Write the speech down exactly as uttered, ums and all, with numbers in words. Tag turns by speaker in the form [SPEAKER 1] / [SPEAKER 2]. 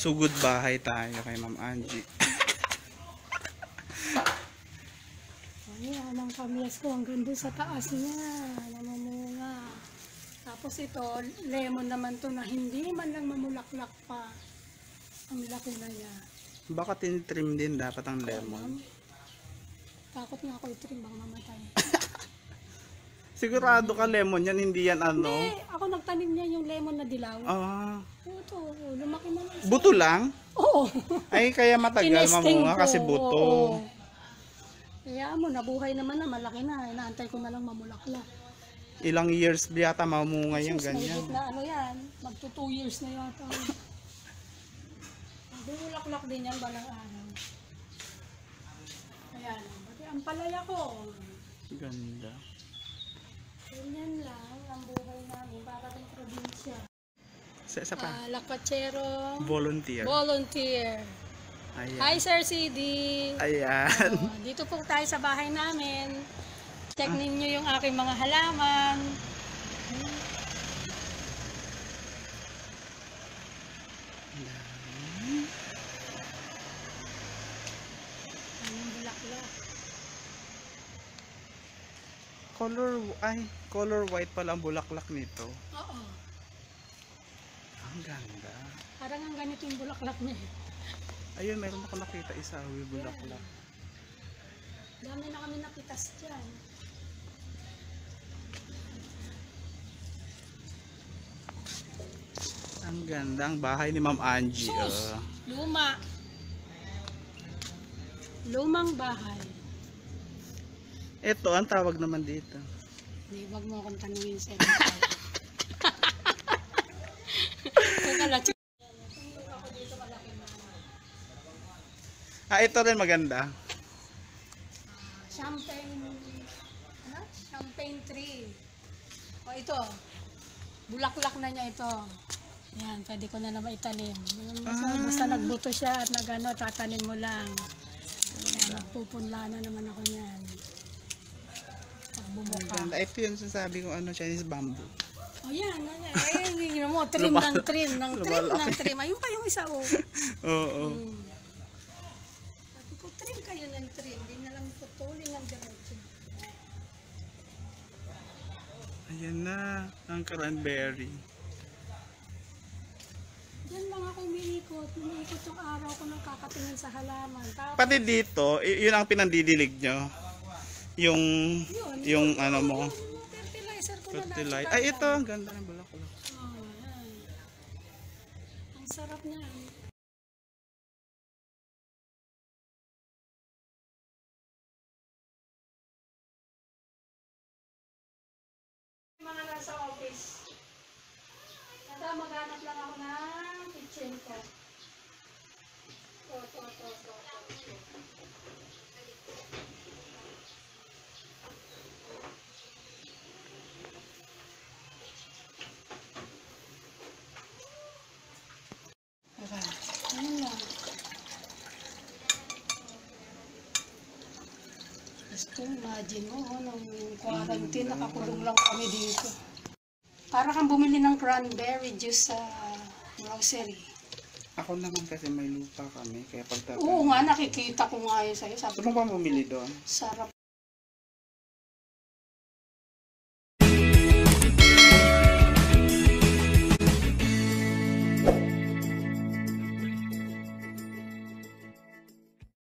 [SPEAKER 1] Sugod bahay tayo kay Ma'am Angie.
[SPEAKER 2] Ayan, ang kamias ko hanggang doon sa taas niya. Namumunga. Tapos ito, lemon naman to na hindi man lang mamulaklak pa. Ang laki na niya.
[SPEAKER 1] Baka tinitrim din dapat ang lemon.
[SPEAKER 2] Takot nga ako itrim, baka mamatay.
[SPEAKER 1] Sigurado ka lemon yan, hindi yan ano?
[SPEAKER 2] Hindi, ako nagtanim niya yung lemon na dilaw.
[SPEAKER 1] Ah.
[SPEAKER 2] Ito, lumaki na lang.
[SPEAKER 1] Buto lang?
[SPEAKER 2] Oo.
[SPEAKER 1] Ay, kaya matagal mamunga kasi buto.
[SPEAKER 2] Oo. Kaya mo, nabuhay naman na, malaki na. Inaantay ko na lang mamulaklak.
[SPEAKER 1] Ilang years yata mamunga yung
[SPEAKER 2] Sus,
[SPEAKER 1] ganyan.
[SPEAKER 2] na ano yan, magto two years na yata. Bumulaklak din yan balang araw. Ayan, pati ang palaya ko.
[SPEAKER 1] Ganda.
[SPEAKER 2] Ganyan lang ang buhay namin, para ng probinsya.
[SPEAKER 1] Sa isa pa?
[SPEAKER 2] Uh, Lakachero.
[SPEAKER 1] Volunteer.
[SPEAKER 2] Volunteer.
[SPEAKER 1] Ayan.
[SPEAKER 2] Hi Sir C D.
[SPEAKER 1] Ayan.
[SPEAKER 2] Uh, dito po tayo sa bahay namin. Check ah. ninyo yung aking mga halaman. Anong bulaklak?
[SPEAKER 1] Color, ay, color white pala ang bulaklak nito.
[SPEAKER 2] Oo.
[SPEAKER 1] Ang ganda.
[SPEAKER 2] Parang ang ganito yung bulaklak niya.
[SPEAKER 1] Ayun, mayroon ako nakita isa, yung bulaklak.
[SPEAKER 2] Dami na kami napitas dyan.
[SPEAKER 1] Ang ganda, ang bahay ni Ma'am Angie.
[SPEAKER 2] Sus!
[SPEAKER 1] Uh.
[SPEAKER 2] Luma. Lumang bahay.
[SPEAKER 1] Ito, ang tawag naman dito.
[SPEAKER 2] Hindi, wag mo akong tanungin sa ito.
[SPEAKER 1] Ah, ito rin maganda.
[SPEAKER 2] Champagne, ano? Champagne tree. O ito, bulaklak na niya ito. Yan, pwede ko na naman itanim. Basta, ah. basta nagbuto siya at nagano, tatanim mo lang. Yan, magpupunla na naman ako niyan. Bumuka.
[SPEAKER 1] Ito yun sasabi ko ano, Chinese bamboo.
[SPEAKER 2] O oh, yan, yan. Ay, yun mo, trim ng trim, ng trim ng trim. Ayun pa yung isa, oh.
[SPEAKER 1] Oo.
[SPEAKER 2] Hmm. Sabi ko, trim kayo ng trim. Hindi na lang putulin ng diretso.
[SPEAKER 1] Ayan na, ang cranberry.
[SPEAKER 2] Diyan lang ako umiikot. Umiikot yung araw ko nang kakatingin sa halaman. Tapos,
[SPEAKER 1] pati dito, yun ang pinandidilig nyo. Yung,
[SPEAKER 2] yun,
[SPEAKER 1] yung
[SPEAKER 2] yun,
[SPEAKER 1] ano mo.
[SPEAKER 2] Yung, yung fertilizer ko na
[SPEAKER 1] Fertilizer. Ay, ito, ang ganda ng bulaklak.
[SPEAKER 2] Oh, yan. Ang sarap niya. Mga nasa office. Ito, maghanap lang ako ng kitchen ko. Ito, ito, ito, ito. Ayun lang. Gusto, imagine mo, oh, nung quarantine, nakakulong lang kami dito. Para kang bumili ng cranberry juice sa grocery.
[SPEAKER 1] Ako naman kasi may lupa kami, kaya pagtatanim.
[SPEAKER 2] Oo nga, nakikita ko nga yun sa'yo. Sabi
[SPEAKER 1] Ano ba bumili doon?
[SPEAKER 2] sarap